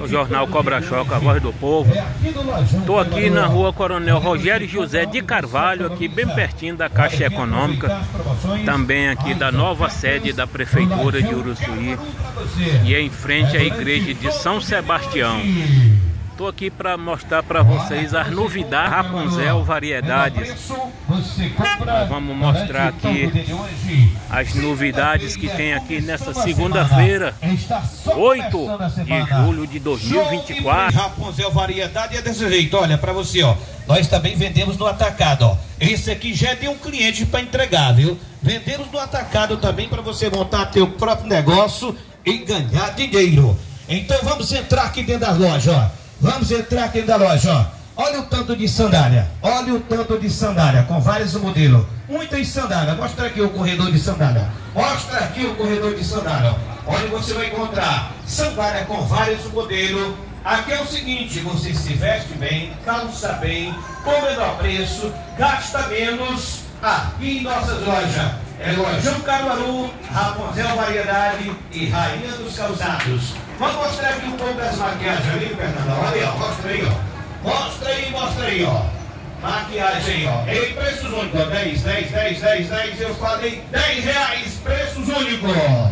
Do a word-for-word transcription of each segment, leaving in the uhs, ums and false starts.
o jornal Cobra Choca, a voz do povo. Estou aqui na rua Coronel Rogério José de Carvalho, aqui bem pertinho da Caixa Econômica, também aqui da nova sede da Prefeitura de Uruçuí, e em frente à igreja de São Sebastião. Estou aqui para mostrar para vocês as novidades Rapunzel Variedades. Nós vamos mostrar aqui as novidades que tem aqui nessa segunda-feira, oito de julho de dois mil e vinte e quatro. Rapunzel Variedade é desse jeito, olha para você, ó. Nós também vendemos no atacado, ó. Esse aqui já é de um cliente para entregar, viu? Vendemos no atacado também para você montar teu próprio negócio e ganhar dinheiro. Então vamos entrar aqui dentro da loja, ó. Vamos entrar aqui dentro da loja, ó. Olha o tanto de sandália. Olha o tanto de sandália com vários modelos. Muitas sandálias. Mostra aqui o corredor de sandália. Mostra aqui o corredor de sandália. Olha, você vai encontrar sandália com vários modelos. Aqui é o seguinte, você se veste bem, calça bem, com menor preço, gasta menos. Aqui em nossas lojas. É Lojão Caruaru, Rapunzel Variedade e Rainha dos Calçados. Vamos mostrar aqui um pouco das maquiagens ali, Fernando. Olha aí, ó. Mostra aí, ó. Mostra aí, mostra aí, ó. Maquiagem aí, ó. E preços únicos, dez, dez, dez, dez, dez. Eu falei dez reais, preços únicos.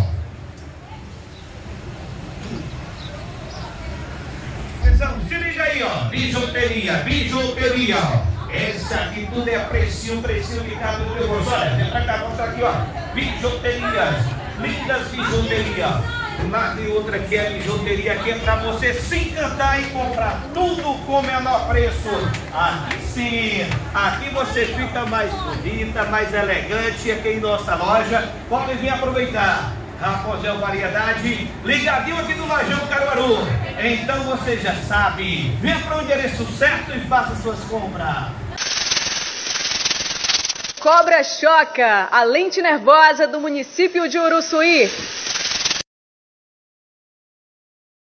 Atenção, se liga aí, ó. Bijuteria, bijuteria, ó. Esse aqui tudo é precinho, precinho que cabe no meu bolso. Olha, vem pra cá, mostra aqui, ó. Bijuterias, lindas bijuterias. Lá tem outra que é bijuteria, que é pra você se encantar e comprar tudo com menor preço. Aqui sim, aqui você fica mais bonita, mais elegante aqui em nossa loja. Pode vir aproveitar. Rapunzel Variedade, ligadinho aqui no Lojão Caruaru. Então você já sabe, venha para o endereço certo e faça suas compras. Cobra Choca, a lente nervosa do município de Uruçuí.